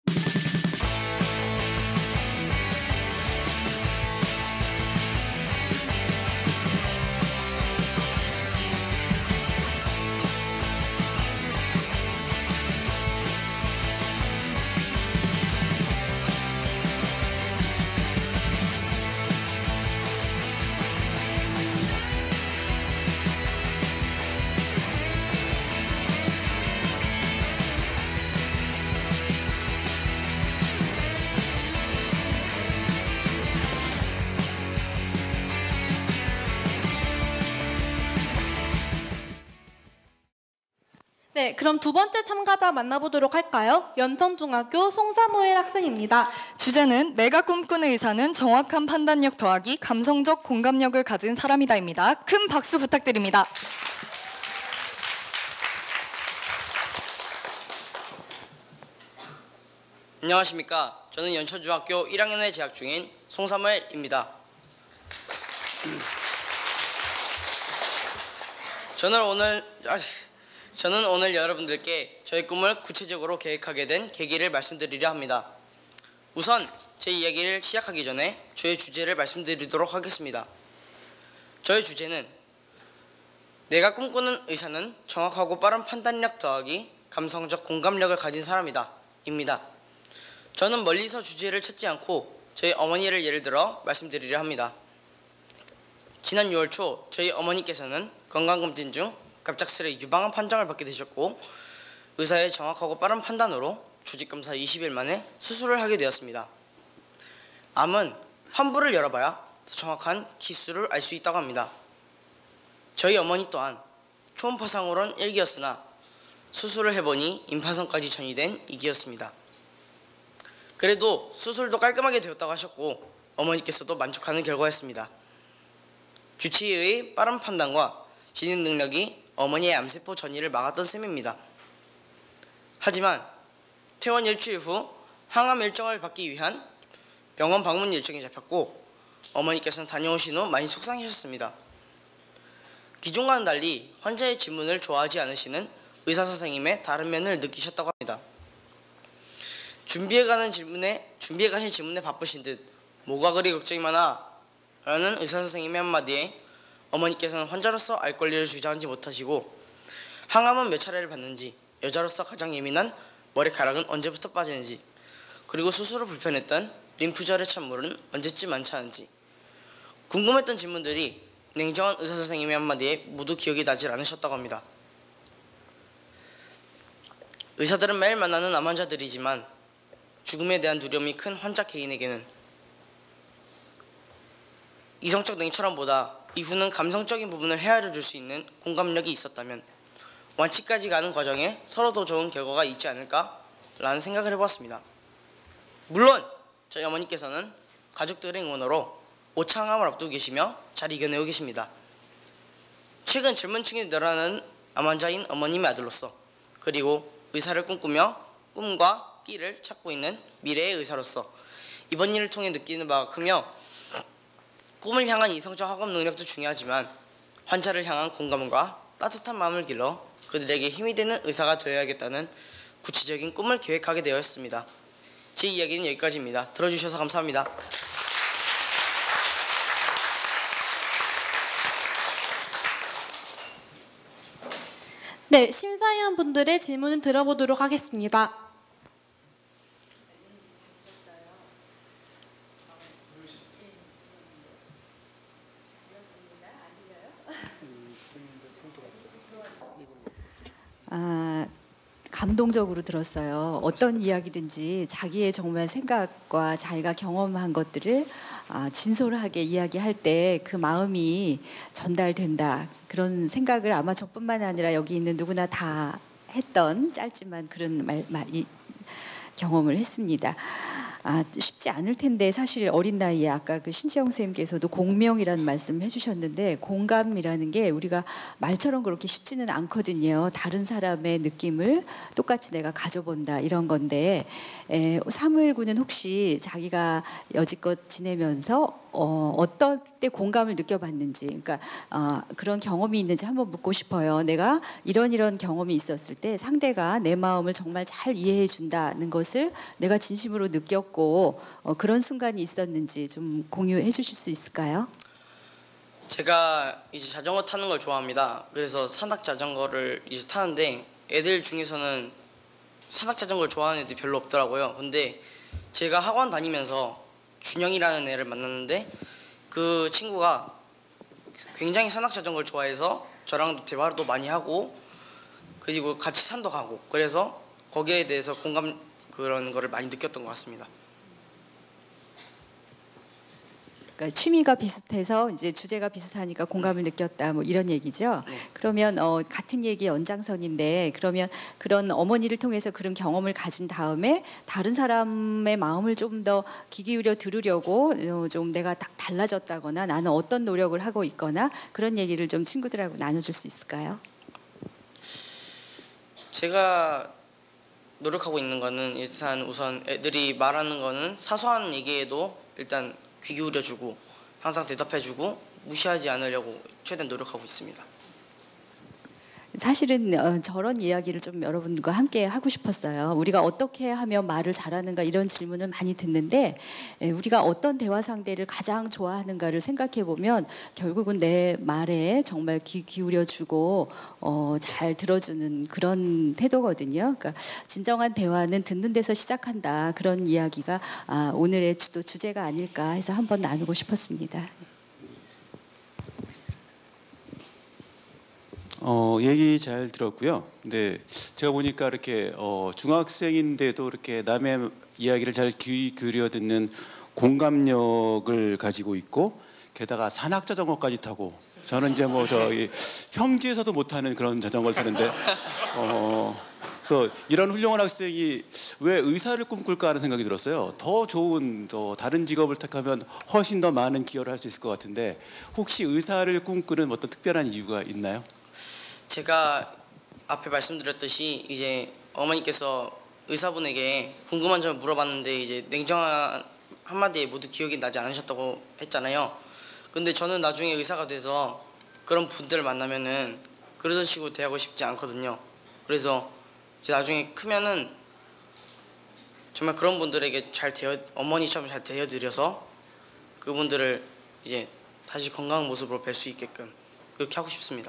네, 그럼 두 번째 참가자 만나보도록 할까요? 연천중학교 송사무엘 학생입니다. 주제는 내가 꿈꾸는 의사는 정확한 판단력 더하기 감성적 공감력을 가진 사람이다입니다. 큰 박수 부탁드립니다. 안녕하십니까. 저는 연천중학교 1학년에 재학 중인 송사무엘입니다. 저는 오늘 여러분들께 저의 꿈을 구체적으로 계획하게 된 계기를 말씀드리려 합니다. 우선 제 이야기를 시작하기 전에 저의 주제를 말씀드리도록 하겠습니다. 저의 주제는 내가 꿈꾸는 의사는 정확하고 빠른 판단력 더하기 감성적 공감력을 가진 사람이다 입니다. 저는 멀리서 주제를 찾지 않고 저희 어머니를 예를 들어 말씀드리려 합니다. 지난 6월 초 저희 어머니께서는 건강검진 중 갑작스레 유방암 판정을 받게 되셨고 의사의 정확하고 빠른 판단으로 조직검사 20일 만에 수술을 하게 되었습니다. 암은 환부를 열어봐야 더 정확한 기수를 알 수 있다고 합니다. 저희 어머니 또한 초음파상으론 1기였으나 수술을 해보니 임파선까지 전이된 2기였습니다. 그래도 수술도 깔끔하게 되었다고 하셨고 어머니께서도 만족하는 결과였습니다. 주치의의 빠른 판단과 진입 능력이 어머니의 암세포 전이를 막았던 셈입니다. 하지만 퇴원 일주일 후 항암 일정을 받기 위한 병원 방문 일정이 잡혔고 어머니께서는 다녀오신 후 많이 속상해하셨습니다. 기존과는 달리 환자의 질문을 좋아하지 않으시는 의사 선생님의 다른 면을 느끼셨다고 합니다. 준비해 가신 질문에 바쁘신 듯 뭐가 그리 걱정이 많아? 라는 의사 선생님의 한마디에 어머니께서는 환자로서 알 권리를 주장하지 못하시고 항암은 몇 차례를 받는지, 여자로서 가장 예민한 머리카락은 언제부터 빠지는지, 그리고 수술을 불편했던 림프절의 찬물은 언제쯤 많지 않은지 궁금했던 질문들이 냉정한 의사 선생님의 한마디에 모두 기억이 나질 않으셨다고 합니다. 의사들은 매일 만나는 암 환자들이지만 죽음에 대한 두려움이 큰 환자 개인에게는 이성적 냉철함보다 이후는 감성적인 부분을 헤아려 줄 수 있는 공감력이 있었다면 완치까지 가는 과정에 서로 더 좋은 결과가 있지 않을까라는 생각을 해보았습니다. 물론 저희 어머니께서는 가족들의 응원으로 오창암을 앞두고 계시며 잘 이겨내고 계십니다. 최근 젊은 층이 늘어나는 암 환자인 어머님의 아들로서 그리고 의사를 꿈꾸며 꿈과 끼를 찾고 있는 미래의 의사로서 이번 일을 통해 느끼는 바가 크며 꿈을 향한 이성적 학업 능력도 중요하지만 환자를 향한 공감과 따뜻한 마음을 길러 그들에게 힘이 되는 의사가 되어야겠다는 구체적인 꿈을 계획하게 되었습니다. 제 이야기는 여기까지입니다. 들어주셔서 감사합니다. 네, 심사위원분들의 질문을 들어보도록 하겠습니다. 감동적으로 들었어요. 어떤 이야기든지 자기의 정말 생각과 자기가 경험한 것들을 진솔하게 이야기할 때 그 마음이 전달된다. 그런 생각을 아마 저뿐만 아니라 여기 있는 누구나 다 했던 짧지만 그런 경험을 했습니다. 쉽지 않을 텐데 사실 어린 나이에 아까 그 신채영 선생님께서도 공명이라는 말씀 해주셨는데 공감이라는 게 우리가 말처럼 그렇게 쉽지는 않거든요. 다른 사람의 느낌을 똑같이 내가 가져본다 이런 건데 사무엘 군은 혹시 자기가 여지껏 지내면서 어떤 때 공감을 느껴봤는지, 그러니까 그런 경험이 있는지 한번 묻고 싶어요. 내가 이런 경험이 있었을 때 상대가 내 마음을 정말 잘 이해해 준다는 것을 내가 진심으로 느꼈고 그런 순간이 있었는지 좀 공유해 주실 수 있을까요? 제가 이제 자전거 타는 걸 좋아합니다. 그래서 산악 자전거를 이제 타는데 애들 중에서는 산악 자전거를 좋아하는 애들이 별로 없더라고요. 근데 제가 학원 다니면서 준영이라는 애를 만났는데 그 친구가 굉장히 산악 자전거를 좋아해서 저랑도 대화도 많이 하고 그리고 같이 산도 가고 그래서 거기에 대해서 공감 그런 거를 많이 느꼈던 것 같습니다. 그러니까 취미가 비슷해서 이제 주제가 비슷하니까 공감을 느꼈다 뭐 이런 얘기죠. 네. 그러면 같은 얘기 연장선인데 그러면 그런 어머니를 통해서 그런 경험을 가진 다음에 다른 사람의 마음을 좀 더 귀 기울여 들으려고 좀 내가 달라졌다거나 나는 어떤 노력을 하고 있거나 그런 얘기를 좀 친구들하고 나눠줄 수 있을까요? 제가 노력하고 있는 거는 일단 우선 애들이 말하는 거는 사소한 얘기에도 일단 귀 기울여주고 항상 대답해주고 무시하지 않으려고 최대한 노력하고 있습니다. 사실은 저런 이야기를 좀 여러분과 함께 하고 싶었어요. 우리가 어떻게 하면 말을 잘하는가 이런 질문을 많이 듣는데 우리가 어떤 대화 상대를 가장 좋아하는가를 생각해 보면 결국은 내 말에 정말 귀 기울여주고 잘 들어주는 그런 태도거든요. 그러니까 진정한 대화는 듣는 데서 시작한다. 그런 이야기가 오늘의 주제가 아닐까 해서 한번 나누고 싶었습니다. 얘기 잘 들었고요. 근데 제가 보니까 이렇게 중학생인데도 이렇게 남의 이야기를 잘 귀 기울여 듣는 공감력을 가지고 있고 게다가 산악 자전거까지 타고 저는 이제 뭐 저기 평지에서도 못하는 그런 자전거를 타는데 그래서 이런 훌륭한 학생이 왜 의사를 꿈꿀까 하는 생각이 들었어요. 더 좋은 더 다른 직업을 택하면 훨씬 더 많은 기여를 할 수 있을 것 같은데 혹시 의사를 꿈꾸는 어떤 특별한 이유가 있나요? 제가 앞에 말씀드렸듯이 이제 어머니께서 의사분에게 궁금한 점을 물어봤는데 이제 냉정한 한마디에 모두 기억이 나지 않으셨다고 했잖아요. 근데 저는 나중에 의사가 돼서 그런 분들을 만나면은 그러던 식으로 대하고 싶지 않거든요. 그래서 이제 나중에 크면은 정말 그런 분들에게 어머니처럼 잘 대해드려서 그분들을 이제 다시 건강한 모습으로 뵐 수 있게끔 그렇게 하고 싶습니다.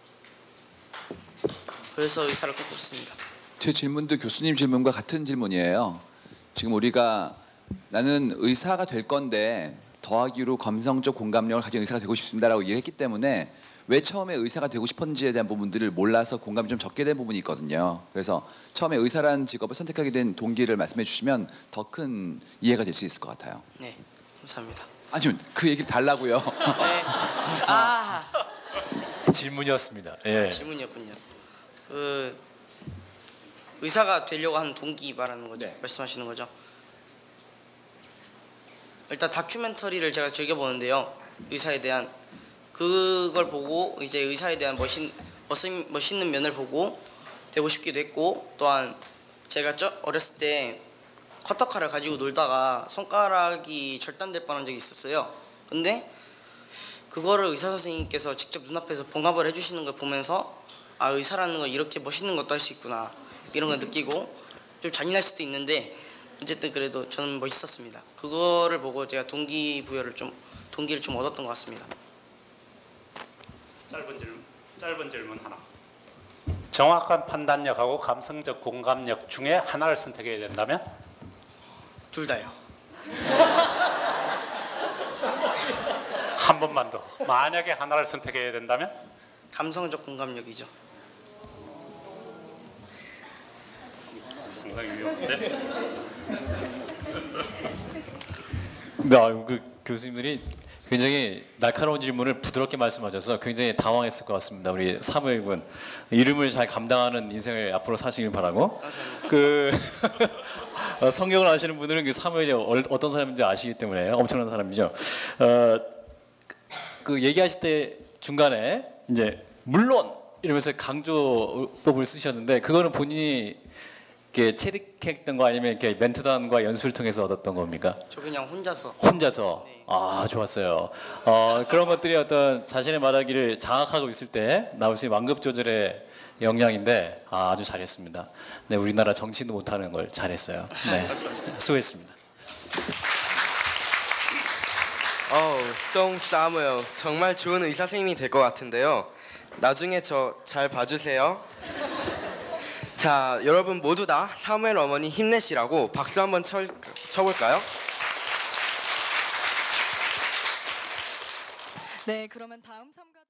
그래서 의사를 꿈꾸고 있습니다. 제 질문도 교수님 질문과 같은 질문이에요. 지금 우리가 나는 의사가 될 건데 더하기로 감성적 공감력을 가진 의사가 되고 싶습니다라고 얘기했기 때문에 왜 처음에 의사가 되고 싶었는지에 대한 부분들을 몰라서 공감이 좀 적게 된 부분이 있거든요. 그래서 처음에 의사라는 직업을 선택하게 된 동기를 말씀해 주시면 더 큰 이해가 될 수 있을 것 같아요. 네, 감사합니다. 아니요, 그 얘기를 달라고요. 네. 질문이었습니다. 예. 질문이었군요. 그 의사가 되려고 하는 동기 말하는 거죠? 네. 말씀하시는 거죠? 일단 다큐멘터리를 제가 즐겨 보는데요. 의사에 대한 그걸 보고 이제 의사에 대한 멋있는 면을 보고 되고 싶기도 했고 또한 제가 어렸을 때 커터칼을 가지고 놀다가 손가락이 절단될 뻔한 적이 있었어요. 근데 그거를 의사 선생님께서 직접 눈앞에서 봉합을 해주시는 걸 보면서 의사라는 건 이렇게 멋있는 것도 할 수 있구나 이런 걸 느끼고 좀 잔인할 수도 있는데 어쨌든 그래도 저는 멋있었습니다. 그거를 보고 제가 동기를 좀 얻었던 것 같습니다. 짧은 질문 하나. 정확한 판단력하고 감성적 공감력 중에 하나를 선택해야 된다면? 둘 다요. 한 번만 더. 만약에 하나를 선택해야 된다면? 감성적 공감력이죠. 상당히 위험한데. 네, 그 교수님들이 굉장히 날카로운 질문을 부드럽게 말씀하셔서 굉장히 당황했을 것 같습니다. 우리 사무엘 군 이름을 잘 감당하는 인생을 앞으로 사시길 바라고. 그 성경을 아시는 분들은 그 사무엘이 어떤 사람인지 아시기 때문에 엄청난 사람이죠. 그 얘기하실 때 중간에 이제 물론 이러면서 강조법을 쓰셨는데 그거는 본인이 이렇게 체득했던 거 아니면 이렇게 멘토단과 연수를 통해서 얻었던 겁니까? 저 그냥 혼자서. 혼자서. 아, 좋았어요. 그런 것들이 어떤 자신의 말하기를 장악하고 있을 때 나올 수 있는 완급 조절의 역량인데 아주 잘했습니다. 네, 우리나라 정치도 못하는 걸 잘했어요. 네, 수고했습니다. 송 사무엘 정말 좋은 의사 선생님이 될 것 같은데요. 나중에 저 잘 봐주세요. 자, 여러분 모두 다 사무엘 어머니 힘내시라고 박수 한번 쳐볼까요? 네, 그러면 다음 참가